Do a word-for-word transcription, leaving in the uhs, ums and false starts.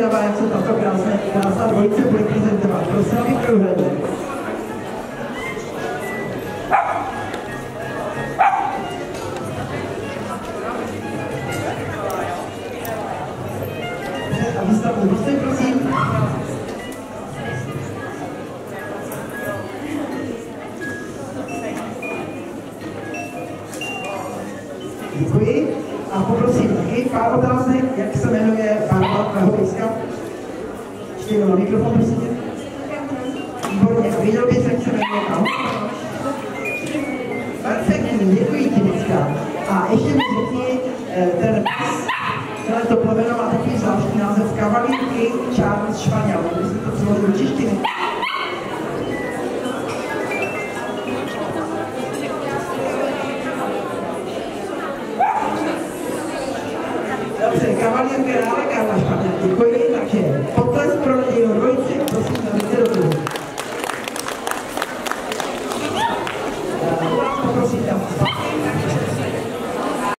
zvědavá, jak se tato krásná, krásná dvojice bude prezentovat. Prosím, abych prohlédl. A výstavu hosty, prosím. Děkuji. A poprosím taky pár otázek, jak se jmenuje barva tvého lístka. Ještě jednou na mikrofon, prosím. Výborně. A viděl bys, jak se jmenuje tam? Perfektní, děkuji ti, Vicka. A ještě mi řekni, ten pas, tohleto plemeno má takový zvláštní název Cavalier Charles Spaniel. Když jsi to přeložil do češtiny. Dobře, Cavalier král